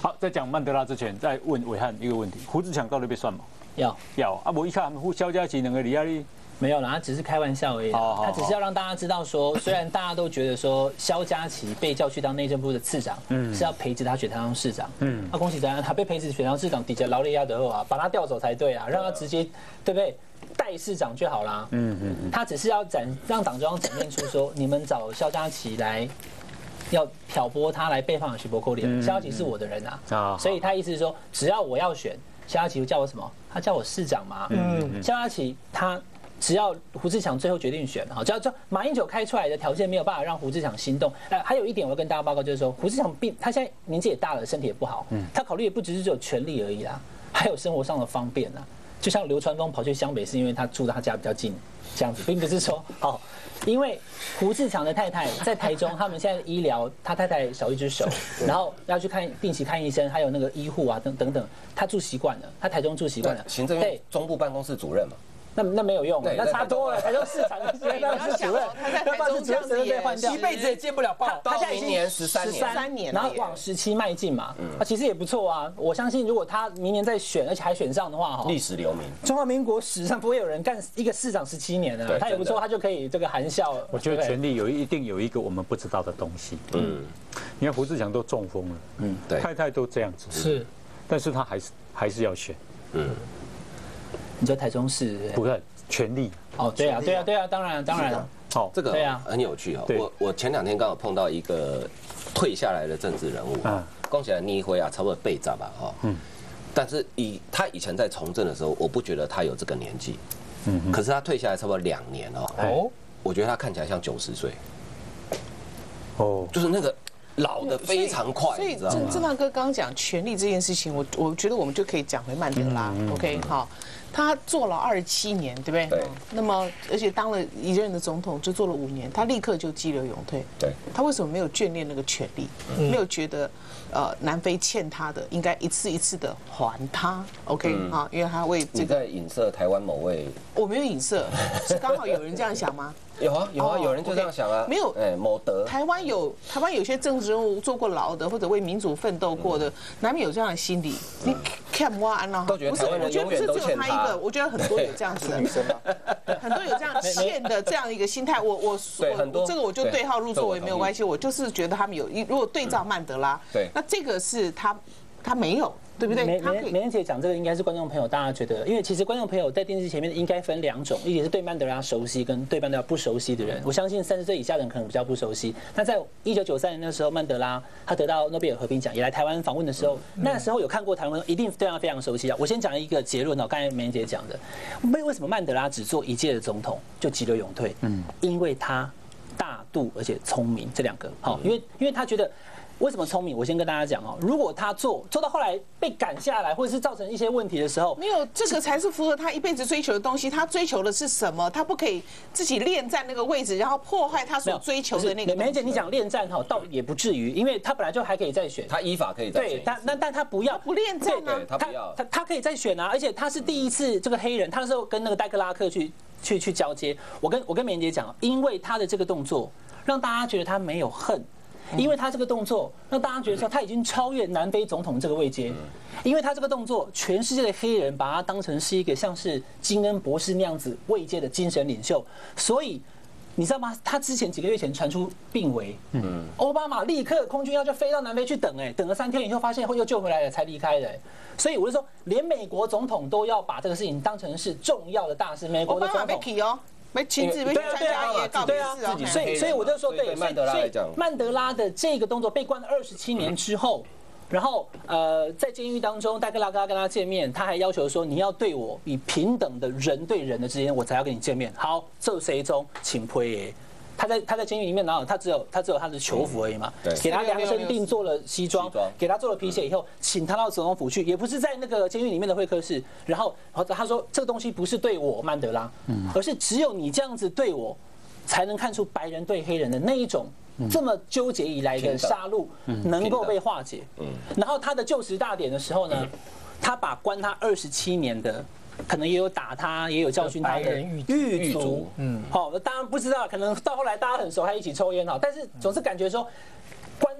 好，在讲曼德拉之前，再问伟汉一个问题：胡志强到底被算吗？要啊！我一看萧佳琪两个李亚丽。 没有啦，他只是开玩笑而已。他只是要让大家知道说，虽然大家都觉得说萧佳琪被叫去当内政部的次长，是要培植他选当市长，那恭喜他被培植选当市长，底下劳雷亚德后啊，把他调走才对啊，让他直接对不对？代市长就好啦。他只是要让党中央展现出说，你们找萧佳琪来。要挑拨他来背叛徐柏扣脸，萧佳琪是我的人啊，所以他意思是说，只要我要选，萧佳琪会叫我什么？他叫我市长嘛。萧佳琪他只要胡志强最后决定选，只要马英九开出来的条件没有办法让胡志强心动。还有一点我要跟大家报告就是说，胡志强他现在年纪也大了，身体也不好，他考虑的不只是只有权力而已啦，还有生活上的方便啊。就像流川枫跑去湘北是因为他住他家比较近，这样子，并不是说好。因为胡志强的太太在台中，他们现在医疗，他太太少一只手，然后要去定期看医生，还有那个医护啊等等，他住习惯了，他台中住习惯了。 行政院中部办公室主任嘛。 那没有用，那差多了。台中市长那是主任， 他在台中这样子被换掉， 一辈子也见不了报。 他现在已经13 年， 然后往17迈进嘛，其实也不错啊。我相信如果他明年再选，而且还选上的话， 历史留名。 中华民国史上不会有人干一个市长17年的，他也不错，他就可以这个含笑。 我觉得权力一定有一个我们不知道的东西。你看胡志强都中风了， 对， 太太都这样子， 是， 但是他还是要选。 你说台中市不是权力哦，对啊，当然。 好，这个很有趣哦。我前2天刚好碰到一个退下来的政治人物，恭喜你辉啊，差不多80吧，但是他以前在从政的时候，我不觉得他有这个年纪，可是他退下来差不多2年哦，我觉得他看起来像90岁，就是那个。老得非常快， 所以郑大哥刚刚讲权力这件事情，我觉得我们就可以讲回曼德拉。OK， 好，他坐牢27年，对不对？ 对。 那么，而且当了一任的总统，就做了5年，他立刻就激流勇退。 对。 他为什么没有眷恋那个权力？没有觉得南非欠他的，应该一次一次的还他 ？OK， 啊，因为他为这个。 你在影射台湾某位？ 我没有影射，是刚好有人这样想吗？ 有啊，有人就这样想啊。 没有， 某德。 台湾有些政治人物做过牢的，或者为民主奋斗过的，难免有这样的心理。你看我安娜， 都觉得台湾人永远都欠他。 不是，我觉得不是只有他一个，我觉得很多有这样子的女生很多有这样欠的这样一个心态。我这个我就对号入座，我也没有关系。我就是觉得他们有，如果对照曼德拉，那这个是他没有。对不对？ 梅人姐讲这个应该是观众朋友大家觉得，因为其实观众朋友在电视前面应该分2种，一个是对曼德拉熟悉跟对曼德拉不熟悉的人。我相信30岁以下的人可能比较不熟悉。那在1993年的时候，曼德拉他得到诺贝尔和平奖，也来台湾访问的时候，那时候有看过台湾，一定对他非常熟悉啊。我先讲一个结论哦，刚才梅人姐讲的，为什么曼德拉只做1届的总统就急流勇退？因为他大度而且聪明这2个，好，因为他觉得。为什么聪明？我先跟大家讲哦，如果他做到后来被赶下来，或者是造成一些问题的时候， 没有这个才是符合他一辈子追求的东西。他追求的是什么？他不可以自己恋战那个位置，然后破坏他所追求的那个。 梅姐，你讲恋战哈，倒也不至于，因为他本来就还可以再选， 他依法可以再选。 对，但他不要不恋战啊， 他不要， 他可以再选啊，而且他是第一次这个黑人，他那时候跟那个戴克拉克去交接。我跟梅姐讲，因为他的这个动作，让大家觉得他没有恨。因为他这个动作让大家觉得说他已经超越南非总统这个位阶，因为他这个动作，全世界的黑人把他当成是一个像是金恩博士那样子位阶的精神领袖，所以你知道吗？他之前几个月前传出病危，奥巴马立刻空军要就飞到南非去等，等了3天以后发现又救回来了才离开的，所以我就说，连美国总统都要把这个事情当成是重要的大事，美国的总统。 没亲自没参加也告别式啊， 所以我就说对，所以曼德拉的这个动作被关了27年之后，然后在监狱当中，戴克拉克跟他见面，他还要求说你要对我以平等的人对人的之间，我才要跟你见面。好，这谁中请推耶。他在监狱里面，然后他只有他的囚服而已嘛，给他量身定做了西装，给他做了皮鞋以后，请他到总统府去，也不是在那个监狱里面的会客室，然后他说这个东西不是对我曼德拉，而是只有你这样子对我，才能看出白人对黑人的那一种这么纠结以来的杀戮能够被化解。然后他的就职大典的时候呢，他把关他27年的。可能也有打他，也有教训他的狱卒，好，当然不知道，可能到后来大家很熟，还一起抽烟哈，但是总是感觉说，关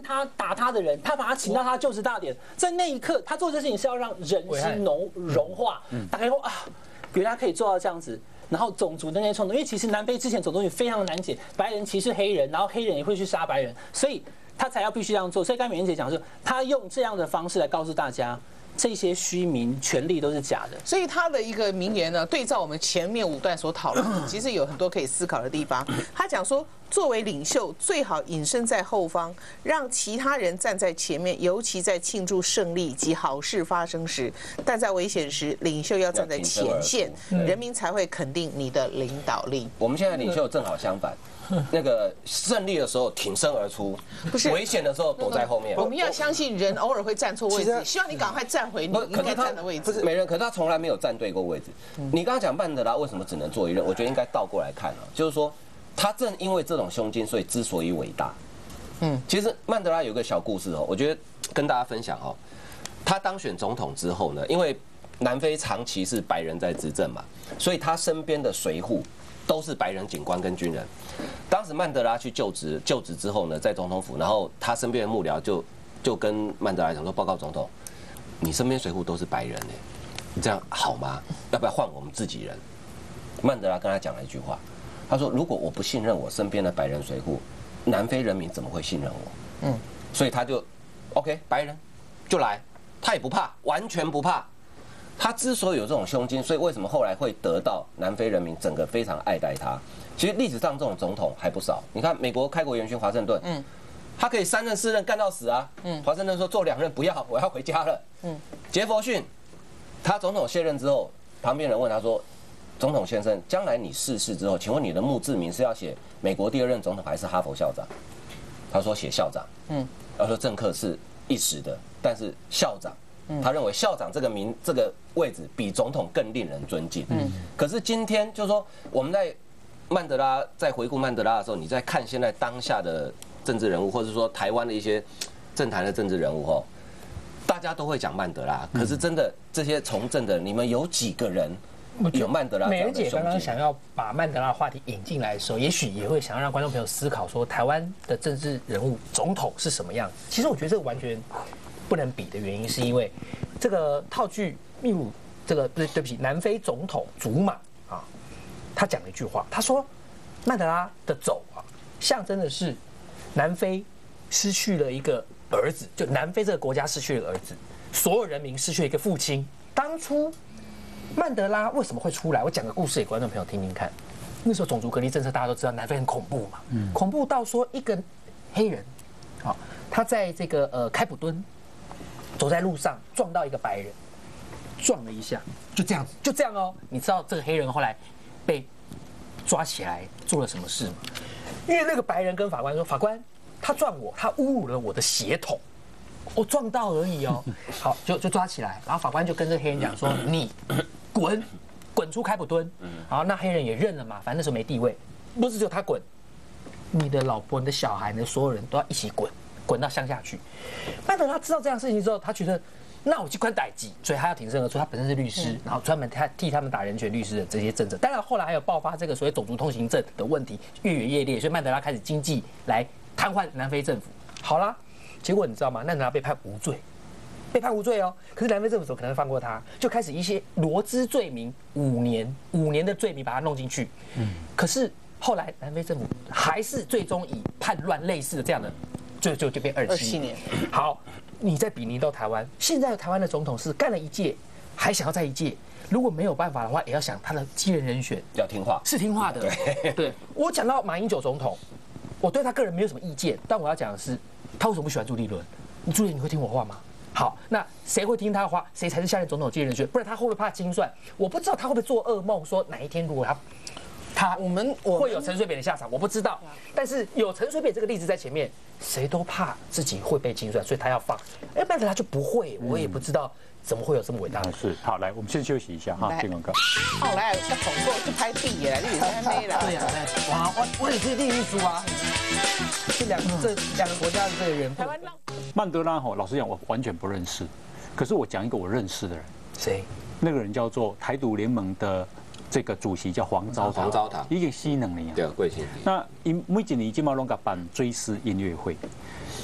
他打他的人，他把他请到他就职大典，在那一刻，他做这事情是要让人心融化。大概说啊，原来可以做到这样子。然后种族的那些冲突，因为其实南非之前种族也非常的难解，白人歧视黑人，然后黑人也会去杀白人，所以他才要必须这样做。所以刚才美燕姐讲说，他用这样的方式来告诉大家，这些虚名权利都是假的。 所以他的一个名言呢，对照我们前面5段所讨论，其实有很多可以思考的地方。他讲说，作为领袖，最好隐身在后方，让其他人站在前面，尤其在庆祝胜利及好事发生时。但在危险时，领袖要站在前线，人民才会肯定你的领导力。 我们现在领袖正好相反。那个胜利的时候挺身而出，不是危险的时候躲在后面。 我们要相信人偶尔会站错位置，希望你赶快站回你应该站的位置。 不是美人，可是他从来没有站对过位置。你刚刚讲曼德拉为什么只能做一任？我觉得应该倒过来看啊，就是说他正因为这种胸襟，所以之所以伟大。其实曼德拉有一个小故事哦，我觉得跟大家分享哦。他当选总统之后呢，因为南非长期是白人在执政嘛，所以他身边的随扈都是白人警官跟军人。当时曼德拉去就职之后呢，在总统府，然后他身边的幕僚就跟曼德拉讲说：“报告总统，你身边随扈都是白人哎，你这样好吗？要不要换我们自己人？”曼德拉跟他讲了一句话，他说：“如果我不信任我身边的白人随扈，南非人民怎么会信任我？”所以他就 OK， 白人就来，他也不怕，完全不怕。他之所以有这种胸襟，所以为什么后来会得到南非人民整个非常爱戴他？其实历史上这种总统还不少。你看美国开国元勋华盛顿，他可以3任4任干到死啊。华盛顿说做2任不要，我要回家了。杰佛逊，他总统卸任之后，旁边人问他说：“总统先生，将来你逝世之后，请问你的墓志铭是要写美国第2任总统还是哈佛校长？”他说写校长。他说政客是一时的，但是校长。他认为校长这个位置比总统更令人尊敬。可是今天就是说，我们在回顾曼德拉的时候，你在看现在当下的政治人物，或者说台湾的一些政坛的政治人物吼，大家都会讲曼德拉。可是真的这些从政的，你们有几个人有曼德拉？ 美人姐刚刚想要把曼德拉话题引进来的时候，也许也会想要让观众朋友思考说，台湾的政治人物总统是什么样？其实我觉得这个完全不能比的原因，是因为这个套句秘鲁这个对不起，南非总统祖马啊，他讲了一句话，他说曼德拉的走啊，象征的是南非失去了一个儿子，就南非这个国家失去了儿子，所有人民失去了一个父亲。当初曼德拉为什么会出来？我讲个故事给观众朋友听听看。那时候种族隔离政策大家都知道，南非很恐怖嘛，恐怖到说一个黑人啊，他在这个开普敦走在路上撞到一个白人，撞了一下，就这样子，就这样哦。你知道这个黑人后来被抓起来做了什么事吗？因为那个白人跟法官说：“法官，他撞我，他侮辱了我的血统，我撞到而已哦。”好，就抓起来，然后法官就跟这个黑人讲说：“你滚出开普敦。”然后那黑人也认了嘛，反正那时候没地位，不是只有他滚，你的老婆、你的小孩、你的所有人都要一起滚到乡下去。曼德拉知道这样的事情之后，他觉得那我去关逮鸡，所以他要挺身而出。他本身是律师，然后专门替他们打人权律师的这些政策。当然后来还有爆发这个所谓种族通行证的问题，越演越烈，所以曼德拉开始经济来瘫痪南非政府。好啦，结果你知道吗？曼德拉被判无罪。被判无罪哦，可是南非政府怎么可能会放过他？就开始一些罗织罪名，5年的罪名把他弄进去。可是后来南非政府还是最终以叛乱类似的这样的，就变27年。好，你再比拟到台湾，现在台湾的总统是干了1届，还想要再1届。如果没有办法的话，也要想他的继任人选要听话， 是听话的。对，我讲到马英九总统，我对他个人没有什么意见，但我要讲的是，他为什么不喜欢朱立伦？朱立伦，你会听我话吗？好，那谁会听他的话，谁才是下任总统继任人选？不然他会不会怕精算？我不知道他会不会做噩梦，说哪一天如果他会有陈水扁的下场，我不知道。但是有陈水扁这个例子在前面，谁都怕自己会被精算，所以他要放。曼德拉就不会，我也不知道怎么会有这么伟大的事。好，来，我们先休息一下哈，进广告。 好，来，他总共去拍地耶，你还没来。 对呀，哇，我也是地狱猪啊。这两个国家的这个人，台湾曼德拉老实讲，我完全不认识。可是我讲一个我认识的人， 谁？ 那个人叫做台独联盟的这个主席叫黄昭堂，已经4年了。 对，贵姓？ 那每一年基本上都办追思音乐会啊，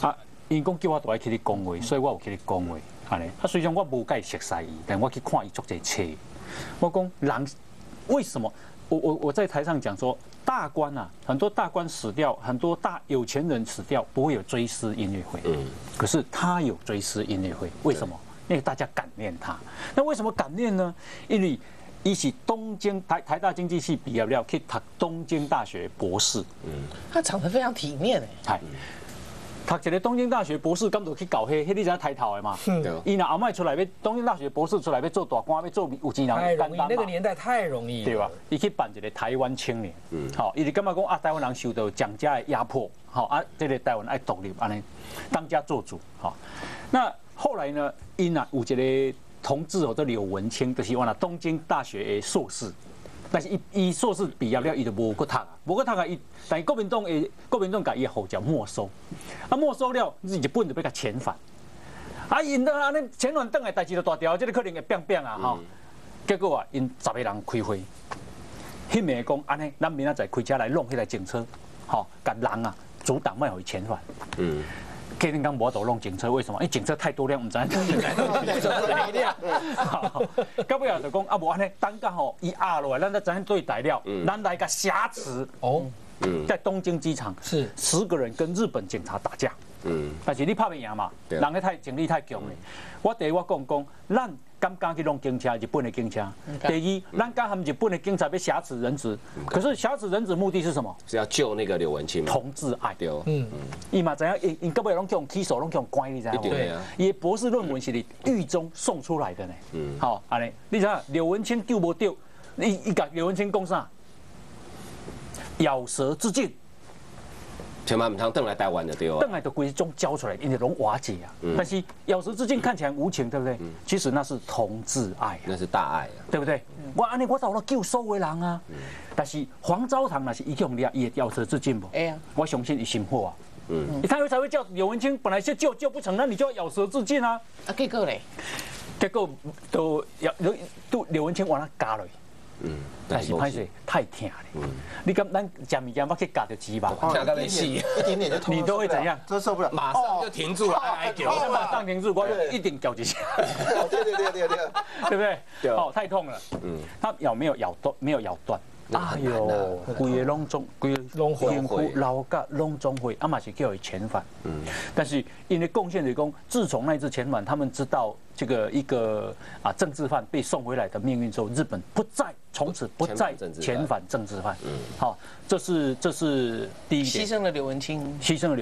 因讲叫我都爱去你讲话，所以我有去你讲话，安尼。虽然我无甲伊熟悉伊，但我去看伊足侪册。我讲人为什么？我在台上讲说，大官啊，很多大官死掉，很多大有钱人死掉，不会有追思音乐会。可是他有追思音乐会，为什么？因为大家感念他。那为什么感念呢？因为伊是东京台大经济系毕业了，去读东京大学博士。 他长得非常体面哎。 读一个东京大学博士，咁就去搞迄你知影抬头的嘛？伊若后摆出来要东京大学博士出来要做大官，要做有钱人， 太容易，那个年代太容易， 对吧？伊去办一个台湾青年，好，伊就感觉讲啊，台湾人受到蒋家的压迫，好啊，这个台湾爱独立，安尼当家做主，好。那后来呢，因啊有一个同志叫柳文清，就是我那东京大学的硕士。但是伊硕士毕业了，伊就无去读啊，无去读啊，伊但是国民党甲伊的护照没收，啊没收了，日本就要甲遣返，啊因得安尼遣返转来代志就大条，这个可能会变啊吼。结果啊，因10个人开会，迄暝讲安尼，咱明仔载开车来弄迄台警车，吼，甲人啊阻挡，莫互伊遣返。肯定讲无法弄警车，为什么？因为警车太多辆，唔知影为什么哪一辆？到尾后就讲啊，无安尼，等到吼伊压落来，咱再知影对待了，咱来个挟持哦。在东京机场是10个人跟日本警察打架。但是你拍袂赢嘛，人迄太警力太强咧。我第一我讲，咱敢去弄警车，日本的警车。第二，咱敢和日本的警察要挟持人质，可是挟持人质目的是什么？ 是要救那个柳文清。 同志爱。对。伊嘛知影，因到尾拢叫起诉，拢叫关，你知影无？对啊。伊博士论文是伫狱中送出来的呢。好，安尼，你知影柳文清救无到，伊甲柳文清讲啥？咬舌自尽。 千万唔通转来台湾就对了。 转来就规种交出来，因为拢瓦解啊。但是咬舌自尽看起来无情，对不对？其实那是同志爱， 那是大爱啊， 对不对？我安尼我到了救所有人啊。但是黄昭堂那是伊用力，伊会咬舌自尽不？哎呀，我相信伊心好啊。他才会叫柳文清，本来是救不成，那你就要咬舌自尽啊。 啊，结果嘞？ 结果都柳文清往那加落。但是歹势太疼了。你讲咱食物件，我去夹着鸡吧， 夹到你死，一点点就痛，你都会怎样？ 真受不了， 马上就停住了，哀叫， 马上停住，我一定叫一下。 对， 对不对？哦，太痛了。它咬没有咬断，没有咬断。哎呦，规个拢中，规个皮肤老甲拢总会，嘛是叫伊遣返。但是因为贡献的讲，自从那次遣返，他们知道这个一个政治犯被送回来的命运之后，日本从此不再遣返政治犯。好，这是第一点。 牺牲了刘文清。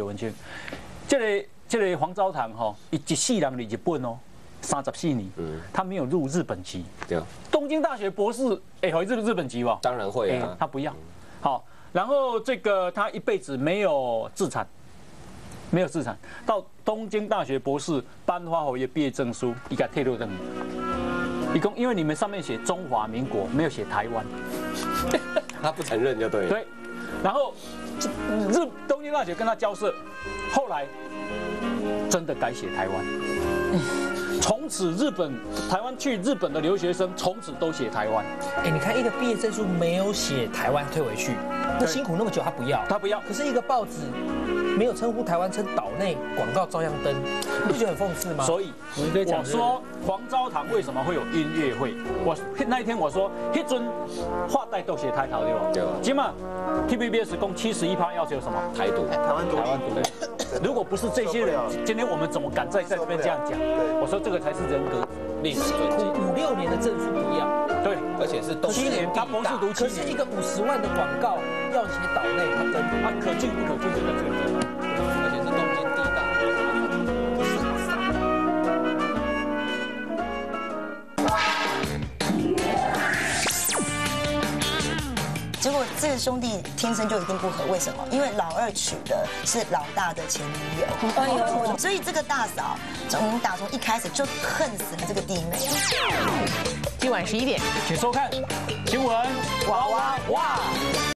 这个黄昭堂哈，一世人伫日本哦。34年，他没有入日本籍。对，东京大学博士，会日本籍吧？ 当然会啊， 他不要。好，然后这个他一辈子没有自产，到东京大学博士颁发后也毕业证书，伊甲退路证。一共因为你们上面写中华民国，没有写台湾， 他不承认就对了。 对，然后东京大学跟他交涉，后来真的改写台湾。从此台湾去日本的留学生，从此都写台湾。 你看一个毕业证书没有写台湾退回去，那辛苦那么久他不要。可是一个报纸没有称呼台湾，称岛内，广告照样登，你不觉得很讽刺吗？ 所以我说黄昭堂为什么会有音乐会？那一天我说，迄阵话带都写台头对吧？对吧？起码 TVBS 共71%要求什么？ 台独， 台湾独立。 如果不是这些人，今天我们怎么敢在这边这样讲？我说这个才是人格。 辛苦5、6年的证书不要， 对， 而且是 7年，他博士读7年。 可是一个50万的广告要写岛内，他登， 可进不可进这个可进， 而且是东京地大。 结果这个兄弟天生就一定不合，为什么？因为老二娶的是老大的前女友，所以这个大嫂打从一开始就恨死了这个弟妹。 今晚11点， 请收看新闻哇哇哇。